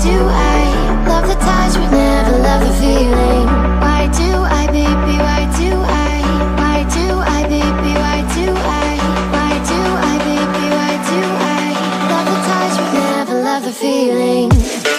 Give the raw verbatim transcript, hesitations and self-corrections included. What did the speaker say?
do I love the touch but never love the feeling? Why do I, baby, why do I? Why do I, baby, why do I? Why do I, baby, why do I love the touch but never love the feeling?